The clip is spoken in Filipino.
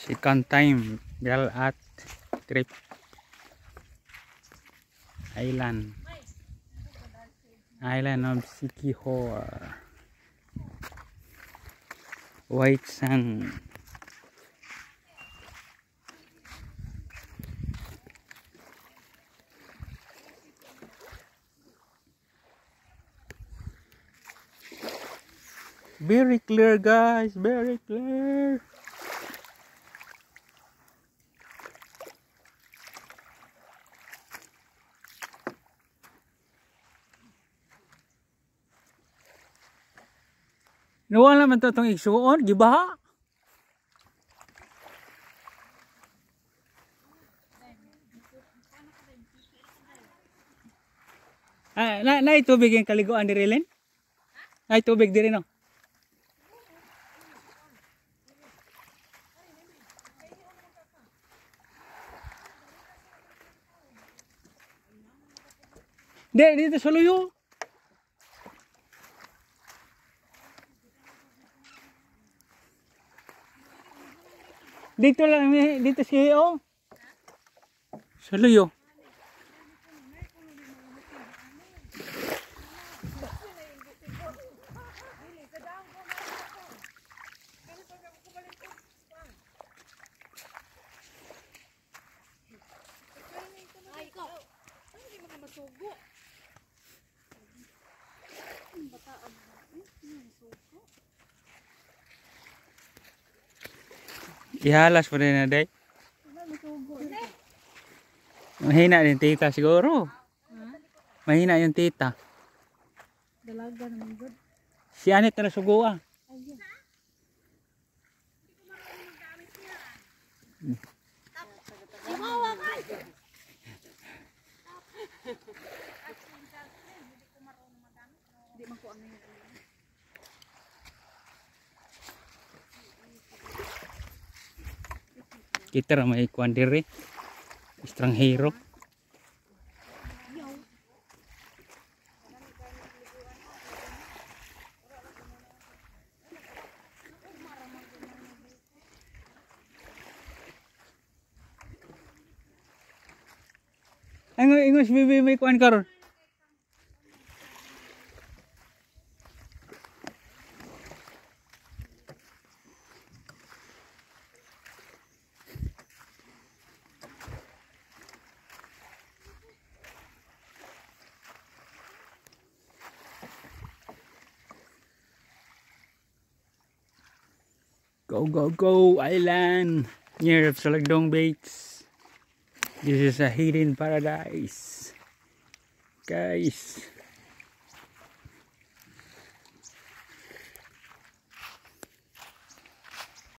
Second time girl at trip island of Siquijor. White sand. Very clear guys, very clear. Nawala man to itong igsuon, gibaha. Na tubig yung kaliguan di rin? Ay tubig di rin no? Dito sa luyo. Dito lang, dito siya oh. Sa luyo. Ihalas mo rin na day. Mahina din tita siguro. Mahina yung tita. Dalaga naman good. Si Anit na nasugo ah. Kita ra may kuan dire. Estranghero. Ingos bibi may kuan karon. Go, go, go, island near Salagdong Baits. This is a hidden paradise, guys.